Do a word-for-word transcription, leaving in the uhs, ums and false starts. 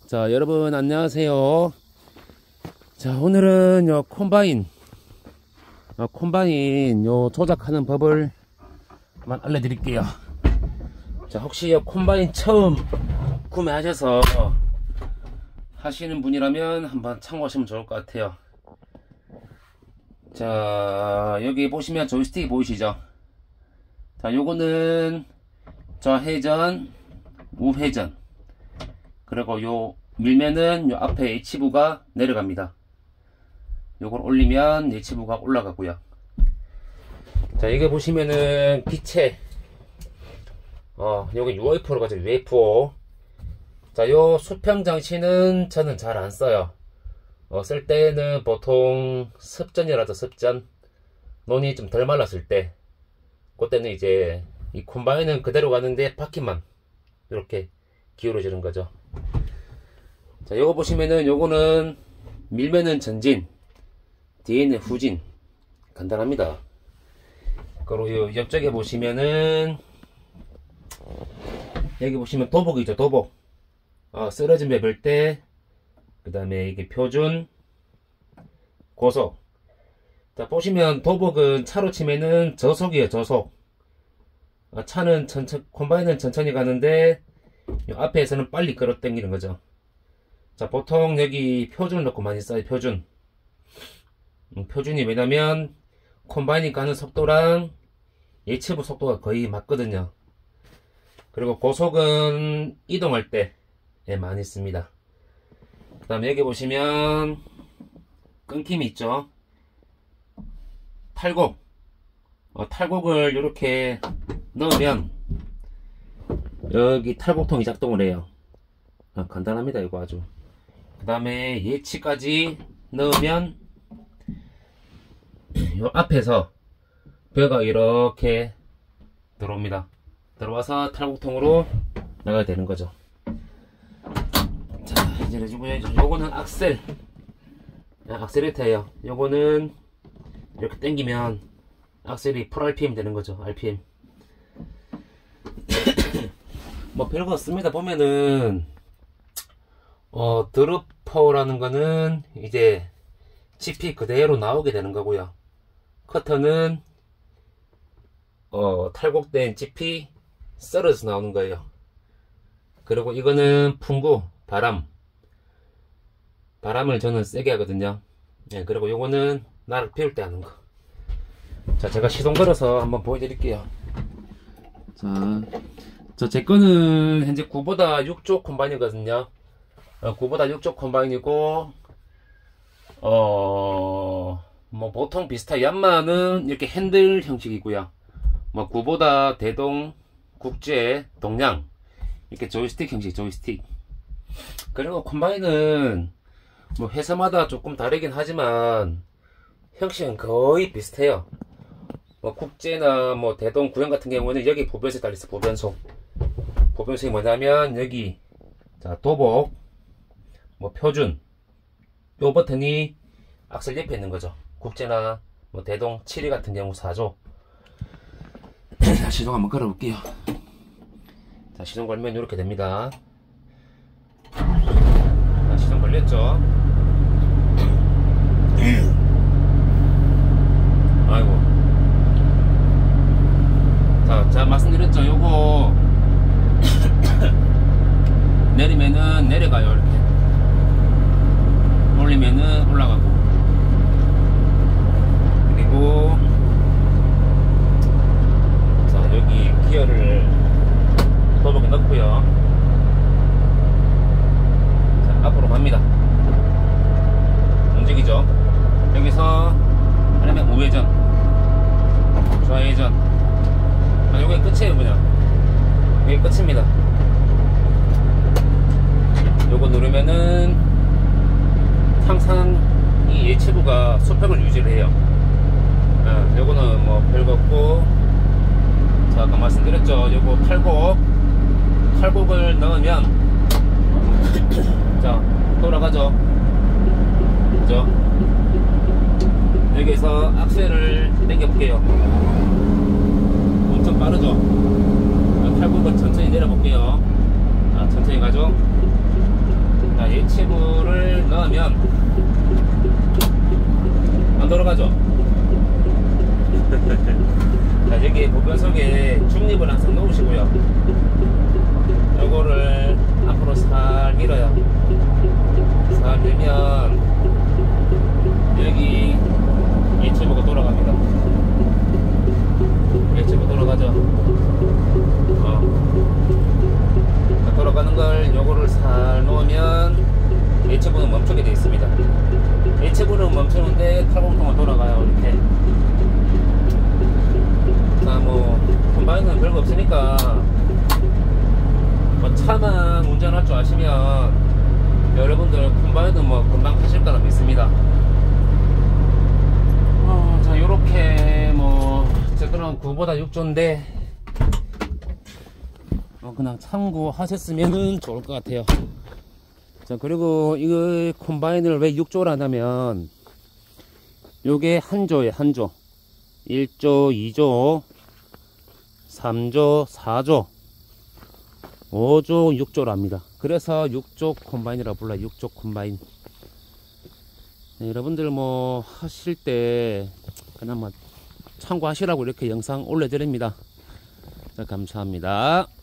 자, 여러분 안녕하세요. 자, 오늘은 요 콤바인 요 콤바인 요 조작하는 법을 한번 알려드릴게요. 자, 혹시 요 콤바인 처음 구매하셔서 하시는 분이라면 한번 참고하시면 좋을 것 같아요. 자, 여기 보시면 조이스틱 보이시죠? 자, 요거는 좌회전, 우회전, 그리고 요 밀면은 요 앞에 H부가 내려갑니다. 요걸 올리면 H부가 올라가고요. 자, 여기 보시면은 기체, 어, 여기 유에프오로 가죠. 유에프오. 자, 요 수평 장치는 저는 잘 안 써요. 어, 쓸 때는 보통 습전이라도 습전, 논이 좀 덜 말랐을 때, 그때는 이제 이 콤바인은 그대로 가는데 바퀴만 이렇게 기울어지는 거죠. 자, 요거 보시면은 요거는 밀면은 전진, 뒤에는 후진. 간단합니다. 그리고 요 옆쪽에 보시면은 여기 보시면 도복이죠. 도복. 어, 쓰러진 맵을 때, 그 다음에 이게 표준, 고속. 자, 보시면 도복은 차로 치면은 저속이에요. 저속. 어, 차는 천천, 콤바인은 천천히 가는데 요 앞에서는 빨리 끌어당기는 거죠. 자, 보통 여기 표준을 넣고 많이 써요. 표준. 음, 표준이 왜냐면 콤바인이 가는 속도랑 예치부 속도가 거의 맞거든요. 그리고 고속은 이동할 때 예, 많이 씁니다. 그 다음에 여기 보시면 끊김이 있죠. 탈곡. 어, 탈곡을 이렇게 넣으면 여기 탈곡통이 작동을 해요. 아, 간단합니다. 이거 아주. 그 다음에 예치까지 넣으면 요 앞에서 벼가 이렇게 들어옵니다. 들어와서 탈곡통으로 나가야 되는 거죠. 자, 이제 요거는 악셀, 아, 악셀레터예요. 요거는 이렇게 당기면 악셀이 풀 알피엠 되는 거죠. 알피엠. 뭐 별거 없습니다. 보면은 어 드루퍼라는 거는 이제 지피 그대로 나오게 되는 거고요. 커터는 어 탈곡된 지피 썰어서 나오는 거예요. 그리고 이거는 풍구, 바람. 바람을 저는 세게 하거든요. 예, 그리고 요거는 나를 피울 때 하는 거. 자, 제가 시동 걸어서 한번 보여드릴게요. 자, 저 제 거는 현재 구보다 육 쪽 콤바인이거든요. 어, 구보다 육 쪽 콤바인이고, 어, 뭐 보통 비슷하게 얀마는 이렇게 핸들 형식이고요. 뭐 구보다 대동, 국제, 동양 이렇게 조이스틱 형식, 조이스틱. 그리고 콤바인은 뭐 회사마다 조금 다르긴 하지만 형식은 거의 비슷해요. 뭐 국제나 뭐 대동, 구형 같은 경우는 여기 보변속이 달려있어. 보변속. 보변속이 뭐냐면 여기 자 도복, 뭐 표준, 요 버튼이 악셀 옆에 있는 거죠. 국제나 뭐 대동, 칠 위 같은 경우 사 조. 자, 시동 한번 걸어볼게요. 자, 시동 걸면 이렇게 됩니다. 자, 시동 걸렸죠? 아이고. 자, 자, 말씀드렸죠? 요거 내리면은 내려가요. 이렇게 올리면은 올라가고, 그리고 자, 여기 기어를 도복에 넣고요. 자, 앞으로 갑니다. 움직이죠. 여기서 아니면 우회전, 좌회전. 아, 요게 끝이에요. 그냥 이게 끝입니다. 요거 누르면은 항상 이 예치부가 수평을 유지를 해요. 아, 요거는 뭐 별거 없고, 자, 아까 말씀드렸죠. 요거 탈곡, 탈곡을 넣으면 자, 돌아가죠. 그죠? 여기서 악셀을 당겨 볼게요. 엄청 빠르죠? 탈곡을 천천히 내려볼게요. 자, 천천히 가죠? 자, H체부를 넣으면 안 돌아가죠. 자, 여기 보변속에 중립을 항상 놓으시고요. 요거를 앞으로 살 밀어요. 살 밀면 여기 H체부가 돌아갑니다. H체부 돌아가죠. 어. 돌아가는 걸 요거를 살 놓으면 H체부는 멈추게 되어 있습니다. H체부는 멈추는데 탈공통은 돌아가요. 이렇게. 자, 뭐 콤바인은 별거 없으니까 뭐 차만 운전할 줄 아시면 여러분들 콤바인은 뭐 금방 하실 거라 믿습니다. 어, 자, 요렇게 뭐 어쨌거나 구보다 육 조인데 어, 그냥 참고하셨으면 좋을 것 같아요. 자, 그리고 이거 콤바인을 왜 육 조를 하냐면 요게 한 조에 한 조, 일 조, 이 조, 삼 조, 사 조, 오 조, 육 조랍니다. 그래서 육 조 콤바인이라고 불러요. 육 조 콤바인. 네, 여러분들 뭐 하실 때 그냥 뭐 참고하시라고 이렇게 영상 올려드립니다. 자, 감사합니다.